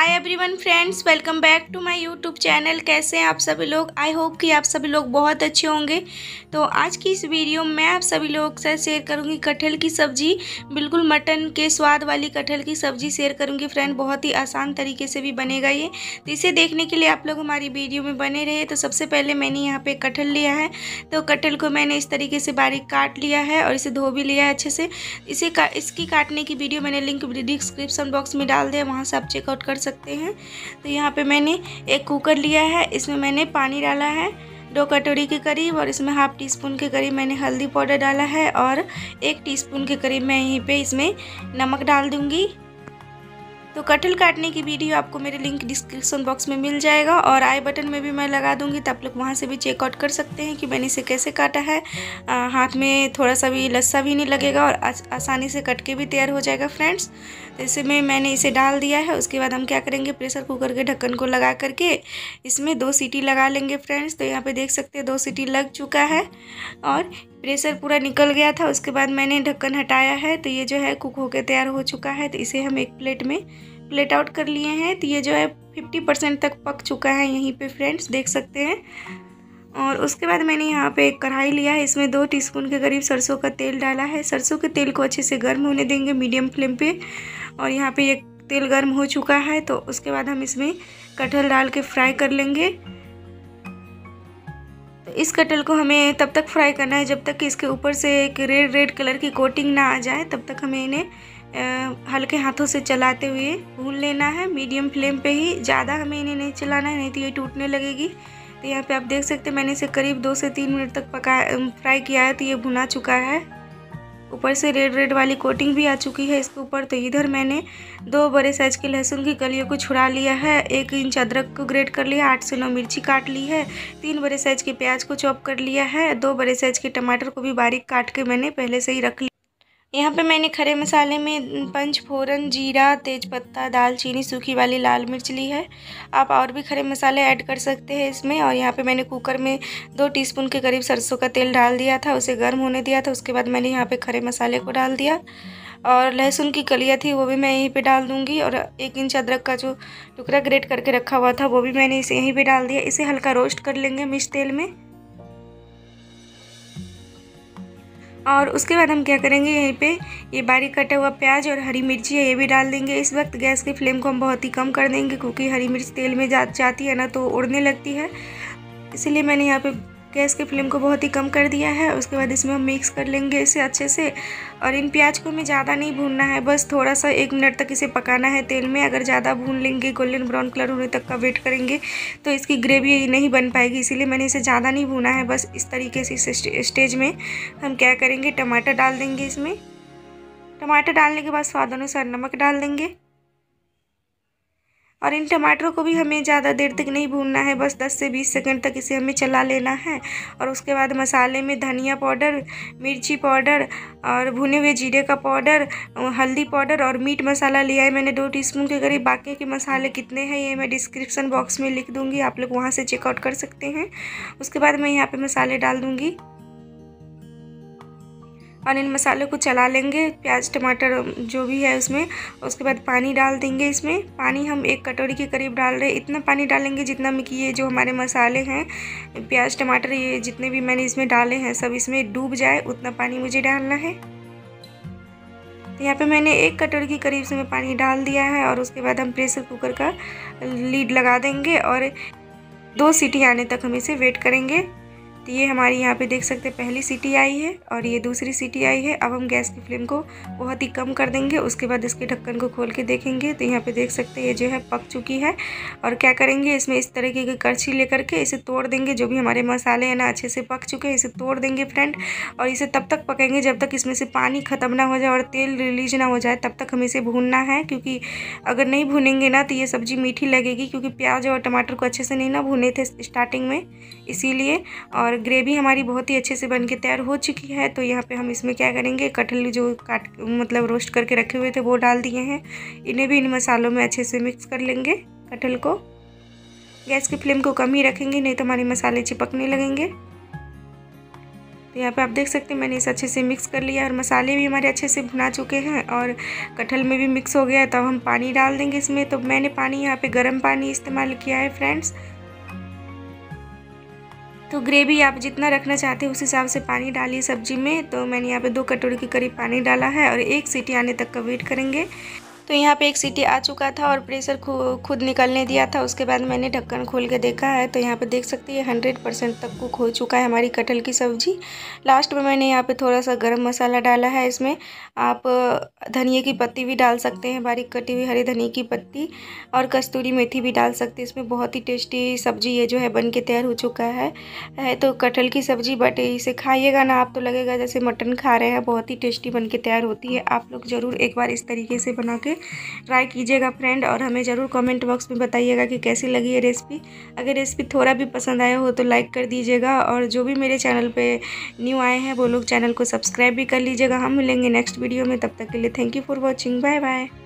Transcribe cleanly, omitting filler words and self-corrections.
Hi everyone friends, welcome back to my YouTube channel. कैसे हैं आप सभी लोग? आई होप कि आप सभी लोग बहुत अच्छे होंगे। तो आज की इस वीडियो में मैं आप सभी लोगों के साथ शेयर करूंगी कटहल की सब्ज़ी। बिल्कुल मटन के स्वाद वाली कटहल की सब्ज़ी शेयर करूंगी फ्रेंड। बहुत ही आसान तरीके से भी बनेगा ये। तो इसे देखने के लिए आप लोग हमारी वीडियो में बने रहे। तो सबसे पहले मैंने यहाँ पर कटहल लिया है। तो कटहल को मैंने इस तरीके से बारीक काट लिया है और इसे धो भी लिया है अच्छे से। इसकी काटने की वीडियो मैंने लिंक डिस्क्रिप्शन बॉक्स में डाल दिया, वहाँ से आप चेकआउट कर सकते हैं। तो यहाँ पे मैंने एक कुकर लिया है, इसमें मैंने पानी डाला है 2 कटोरी के करीब, और इसमें हाफ टी स्पून के करीब मैंने हल्दी पाउडर डाला है और 1 टीस्पून के करीब मैं यहीं पे इसमें नमक डाल दूँगी। तो कटहल काटने की वीडियो आपको मेरे लिंक डिस्क्रिप्शन बॉक्स में मिल जाएगा और आई बटन में भी मैं लगा दूंगी, तो आप लोग वहाँ से भी चेकआउट कर सकते हैं कि मैंने इसे कैसे काटा है। हाथ में थोड़ा सा भी लस्सा भी नहीं लगेगा और आसानी से कट के भी तैयार हो जाएगा फ्रेंड्स। तो इसमें मैंने इसे डाल दिया है। उसके बाद हम क्या करेंगे, प्रेशर कुकर के ढक्कन को लगा करके इसमें 2 सीटी लगा लेंगे फ्रेंड्स। तो यहाँ पर देख सकते हैं 2 सीटी लग चुका है और प्रेशर पूरा निकल गया था। उसके बाद मैंने ढक्कन हटाया है, तो ये जो है कुक होकर तैयार हो चुका है। तो इसे हम एक प्लेट में प्लेट आउट कर लिए हैं। तो ये जो है 50% तक पक चुका है यहीं पे फ्रेंड्स, देख सकते हैं। और उसके बाद मैंने यहाँ पे एक कढ़ाई लिया है, इसमें 2 टीस्पून के करीब सरसों का तेल डाला है। सरसों के तेल को अच्छे से गर्म होने देंगे मीडियम फ्लेम पे। और यहाँ पे ये तेल गर्म हो चुका है, तो उसके बाद हम इसमें कटहल डाल के फ्राई कर लेंगे। तो इस कटहल को हमें तब तक फ्राई करना है जब तक कि इसके ऊपर से एक रेड कलर की कोटिंग ना आ जाए। तब तक हमें इन्हें हल्के हाथों से चलाते हुए भून लेना है, मीडियम फ्लेम पे ही। ज़्यादा हमें इन्हें नहीं चलाना है, नहीं तो ये टूटने लगेगी। तो यहाँ पे आप देख सकते हैं मैंने इसे करीब 2 से 3 मिनट तक फ्राई किया है। तो ये भुना चुका है, ऊपर से रेड वाली कोटिंग भी आ चुकी है इसके ऊपर। तो इधर मैंने 2 बड़े साइज के लहसुन की कलियों को छुड़ा लिया है, 1 इंच अदरक को ग्रेट कर लिया, 8 से 9 मिर्ची काट ली है, 3 बड़े साइज के प्याज को चॉप कर लिया है, 2 बड़े साइज के टमाटर को भी बारीक काट के मैंने पहले से ही रख लिया। यहाँ पे मैंने खड़े मसाले में पंचफोरन, जीरा, तेजपत्ता, दालचीनी, सूखी वाली लाल मिर्च ली है। आप और भी खड़े मसाले ऐड कर सकते हैं इसमें। और यहाँ पे मैंने कुकर में 2 टीस्पून के करीब सरसों का तेल डाल दिया था, उसे गर्म होने दिया था। उसके बाद मैंने यहाँ पे खड़े मसाले को डाल दिया और लहसुन की कलियाँ थी वो भी मैं यहीं पे डाल दूँगी। और 1 इंच अदरक का जो टुकड़ा ग्रेट करके रखा हुआ था वो भी मैंने इसे यहीं पर डाल दिया। इसे हल्का रोस्ट कर लेंगे मिर्च तेल में। और उसके बाद हम क्या करेंगे, यहीं पे ये बारीक कटा हुआ प्याज और हरी मिर्ची है, ये भी डाल देंगे। इस वक्त गैस की फ्लेम को हम बहुत ही कम कर देंगे, क्योंकि हरी मिर्च तेल में जाती है ना तो उड़ने लगती है। इसीलिए मैंने यहाँ पे गैस की फ्लेम को बहुत ही कम कर दिया है। उसके बाद इसमें हम मिक्स कर लेंगे इसे अच्छे से। और इन प्याज को हमें ज़्यादा नहीं भूनना है, बस थोड़ा सा 1 मिनट तक इसे पकाना है तेल में। अगर ज़्यादा भून लेंगे, गोल्डन ब्राउन कलर होने तक का वेट करेंगे, तो इसकी ग्रेवी नहीं बन पाएगी। इसीलिए मैंने इसे ज़्यादा नहीं भूना है। बस इस तरीके से इस स्टेज में हम क्या करेंगे, टमाटर डाल देंगे इसमें। टमाटर डालने के बाद स्वाद अनुसार नमक डाल देंगे। और इन टमाटरों को भी हमें ज़्यादा देर तक नहीं भूनना है, बस 10 से 20 सेकंड तक इसे हमें चला लेना है। और उसके बाद मसाले में धनिया पाउडर, मिर्ची पाउडर और भुने हुए जीरे का पाउडर, हल्दी पाउडर और मीट मसाला लिया है मैंने 2 टीस्पून के करीब। बाकी के मसाले कितने हैं ये मैं डिस्क्रिप्शन बॉक्स में लिख दूँगी, आप लोग वहाँ से चेकआउट कर सकते हैं। उसके बाद मैं यहाँ पर मसाले डाल दूँगी और इन मसालों को चला लेंगे, प्याज टमाटर जो भी है उसमें। उसके बाद पानी डाल देंगे इसमें। पानी हम 1 कटोरी के करीब डाल रहे हैं। इतना पानी डालेंगे जितना में कि ये जो हमारे मसाले हैं, प्याज टमाटर, ये जितने भी मैंने इसमें डाले हैं सब इसमें डूब जाए, उतना पानी मुझे डालना है। तो यहाँ पे मैंने 1 कटोरी के करीब से मैं पानी डाल दिया है। और उसके बाद हम प्रेशर कुकर का लीड लगा देंगे और 2 सीटी आने तक हम इसे वेट करेंगे। तो ये हमारी यहाँ पे देख सकते हैं पहली सीटी आई है और ये दूसरी सीटी आई है। अब हम गैस की फ्लेम को बहुत ही कम कर देंगे। उसके बाद इसके ढक्कन को खोल के देखेंगे, तो यहाँ पे देख सकते हैं ये जो है पक चुकी है। और क्या करेंगे, इसमें इस तरीके की करछी लेकर के इसे तोड़ देंगे। जो भी हमारे मसाले हैं ना अच्छे से पक चुके हैं, इसे तोड़ देंगे फ्रेंड। और इसे तब तक पकाएंगे जब तक इसमें से पानी ख़त्म ना हो जाए और तेल रिलीज ना हो जाए, तब तक हमें इसे भूनना है। क्योंकि अगर नहीं भूनेंगे ना तो ये सब्ज़ी मीठी लगेगी, क्योंकि प्याज और टमाटर को अच्छे से नहीं ना भुने थे स्टार्टिंग में, इसीलिए। और ग्रेवी हमारी बहुत ही अच्छे से बन के तैयार हो चुकी है। तो यहाँ पे हम इसमें क्या करेंगे, कटहल जो रोस्ट करके रखे हुए थे वो डाल दिए हैं। इन्हें भी इन मसालों में अच्छे से मिक्स कर लेंगे कटहल को। गैस की फ्लेम को कम ही रखेंगे, नहीं तो हमारे मसाले चिपकने लगेंगे। तो यहाँ पे आप देख सकते हैं मैंने इसे अच्छे से मिक्स कर लिया और मसाले भी हमारे अच्छे से भुना चुके हैं और कटहल में भी मिक्स हो गया है। तो अब हम पानी डाल देंगे इसमें। तो मैंने पानी यहाँ पे गर्म पानी इस्तेमाल किया है फ्रेंड्स। तो ग्रेवी आप जितना रखना चाहते हैं उस हिसाब से पानी डालिए सब्जी में। तो मैंने यहाँ पे 2 कटोरी के करीब पानी डाला है और 1 सीटी आने तक का वेट करेंगे। तो यहाँ पे 1 सीटी आ चुका था और प्रेशर खुद निकलने दिया था। उसके बाद मैंने ढक्कन खोल के देखा है तो यहाँ पे देख सकते हैं 100% तक कुक हो चुका है हमारी कटहल की सब्ज़ी। लास्ट में मैंने यहाँ पे थोड़ा सा गरम मसाला डाला है। इसमें आप धनिया की पत्ती भी डाल सकते हैं, बारीक कटी हुई हरी धनिया की पत्ती, और कस्तूरी मेथी भी डाल सकते हैं। इसमें बहुत ही टेस्टी सब्ज़ी ये जो है बन के तैयार हो चुका है। तो कटहल की सब्ज़ी, बट इसे खाइएगा ना आप तो लगेगा जैसे मटन खा रहे हैं। बहुत ही टेस्टी बन के तैयार होती है। आप लोग ज़रूर एक बार इस तरीके से बना के ट्राई कीजिएगा फ्रेंड, और हमें ज़रूर कमेंट बॉक्स में बताइएगा कि कैसी लगी ये रेसिपी। अगर रेसिपी थोड़ा भी पसंद आया हो तो लाइक कर दीजिएगा, और जो भी मेरे चैनल पे न्यू आए हैं वो लोग चैनल को सब्सक्राइब भी कर लीजिएगा। हम मिलेंगे नेक्स्ट वीडियो में, तब तक के लिए thank you for watching, bye bye.